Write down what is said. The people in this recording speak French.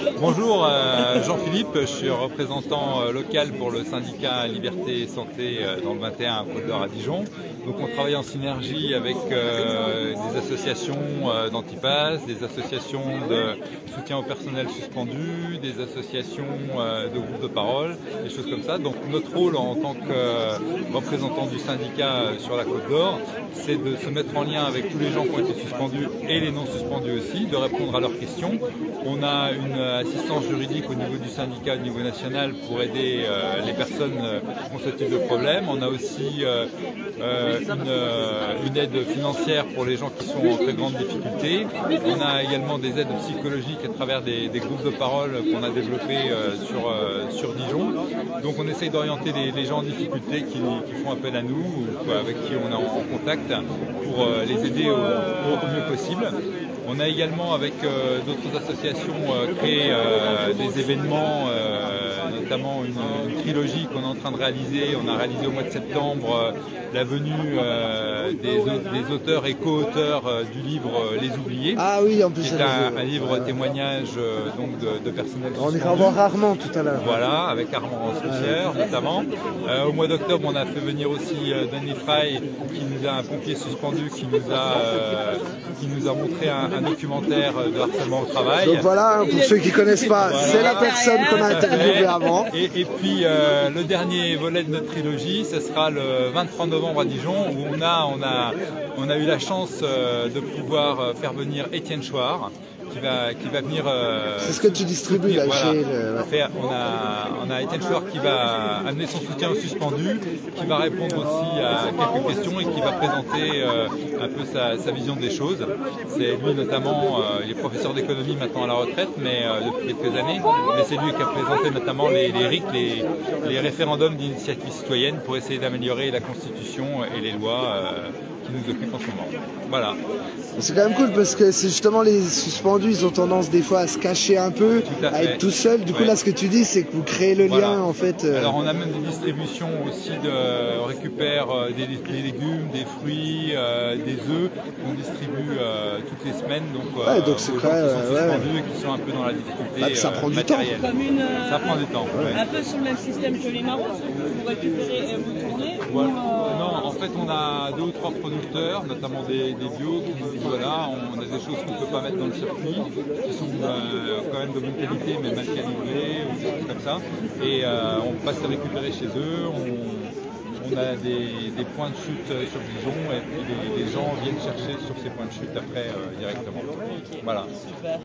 Bonjour, Jean-Philippe, je suis représentant local pour le syndicat Liberté et Santé dans le 21 à Côte-d'Or à Dijon. Donc on travaille en synergie avec des associations d'antipass, des associations de soutien au personnel suspendu, des associations de groupes de parole, des choses comme ça. Donc notre rôle en tant que représentant du syndicat sur la Côte-d'Or, c'est de se mettre en lien avec tous les gens qui ont été suspendus et les non suspendus aussi, de répondre à leurs questions. On a une assistance juridique au niveau du syndicat, au niveau national, pour aider les personnes qui ont ce type de problème. On a aussi une aide financière pour les gens qui sont en très grande difficulté. On a également des aides psychologiques à travers des groupes de parole qu'on a développés sur Dijon. Donc on essaye d'orienter les gens en difficulté qui font appel à nous ou avec qui on est en contact pour les aider au mieux possible. On a également avec d'autres associations créé des événements, notamment une trilogie qu'on est en train de réaliser. On a réalisé au mois de septembre la venue des auteurs et co-auteurs du livre Les Oubliés. Ah oui, en plus c'est un livre témoignage donc de personnel on suspendu. ira voir Armand tout à l'heure. Voilà, avec Armand Soussière notamment. Au mois d'octobre, on a fait venir aussi Danny Fry, un pompier suspendu, qui nous a montré un documentaire de harcèlement au travail. Donc voilà, pour ceux qui ne connaissent pas, voilà. C'est la personne qu'on a interviewée avant. Et puis le dernier volet de notre trilogie, ce sera le 23 novembre à Dijon, où on a eu la chance de pouvoir faire venir Étienne Chouard, qui va venir. C'est ce que tu distribues là, voilà. chez le... On a Étienne Chouard qui va amener son soutien aux suspendus, qui va répondre aussi à quelques questions et qui va présenter un peu sa vision des choses. C'est lui notamment, il est professeur d'économie maintenant à la retraite, mais depuis quelques années. Mais c'est lui qui a présenté notamment les RIC, les référendums d'initiative citoyenne, pour essayer d'améliorer la Constitution et les lois qui nous occupent en ce moment. Voilà. C'est quand même cool parce que c'est justement les suspendus, ils ont tendance des fois à se cacher un peu, à être tout seuls. Du coup là ce que tu dis, c'est que vous créez le lien en fait. Alors on a même des distributions aussi, on récupère des légumes, des fruits, des œufs qu'on distribue toutes les semaines. Donc c'est aux gens qui sont suspendus et qui sont un peu dans la difficulté ça prend matérielle. Du temps. Ça prend du temps. Un peu sur le même système que les marrons, vous récupérez et vous tournez. Non, en fait on a 2 ou 3 producteurs, notamment des bio, qui nous disent voilà, on a des choses qu'on ne peut pas mettre dans le circuit, qui sont quand même de bonne qualité mais mal calibrées, ou des choses comme ça. Et on passe à récupérer chez eux, on a des points de chute sur Dijon et puis les gens viennent chercher sur ces points de chute après directement. Voilà.